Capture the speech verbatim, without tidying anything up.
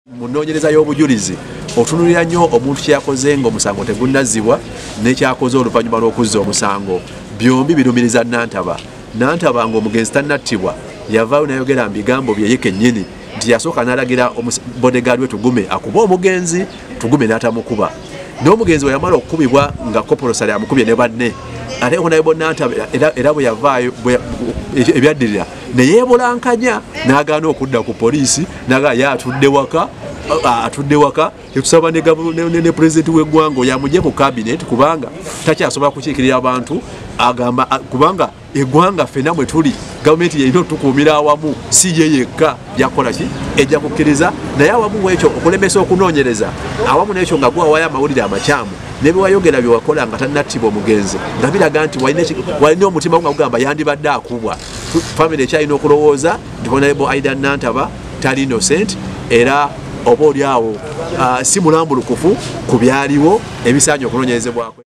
Munoonyereza y'obujulizi otunulira nnyo omuntu kyakoze ng'omusango tegunnazibwa n'ekyakoze oluvannyuma lw'okuzza omusango byombi birumiriza Nantaba. Nantaba ng'omugenzi tannattibwa yavaayo n'ayogera bigambo bye ye kennyini nti yasooka n'alagira bodegaadi we Tugume akuba omugenzi, Tugume n'atamukuba. N'omugenzi bwe yamala okukubibwa nga Kopolo Sale amukubye ne banne ate ngo Nantaba era bwe yavaayo ebyaddirira ne yeebulankanya n'agaana okudda ku poliisi n'agaa ye atudde waka atudde waka etusaba ne ne pulezidenti w'eggwanga yamugye ku cabinet kubanga takyasobola kukiikirira abantu agamba kubanga eggwanga ffenna mwe tuli gavumenti yerina otukuumira awamu si ye yekka yakola ki ejja kukkiriza naye awamu w'ekyo okulemesa okunoonyereza awamu n'ekyo nga gwawayo amawulire amakyamu ne bye wayogera bye wakola nga tannattibwa omugenzi nga biraga nti walina omutima nga gugamba yandibadde akubwa. Famire ekyalina okulowooza nti Honorable Aidan Nantaba tali innocent era oba oli awo si mulambulukufu ku byaliwo ebisaanye okunoonyerezebwako.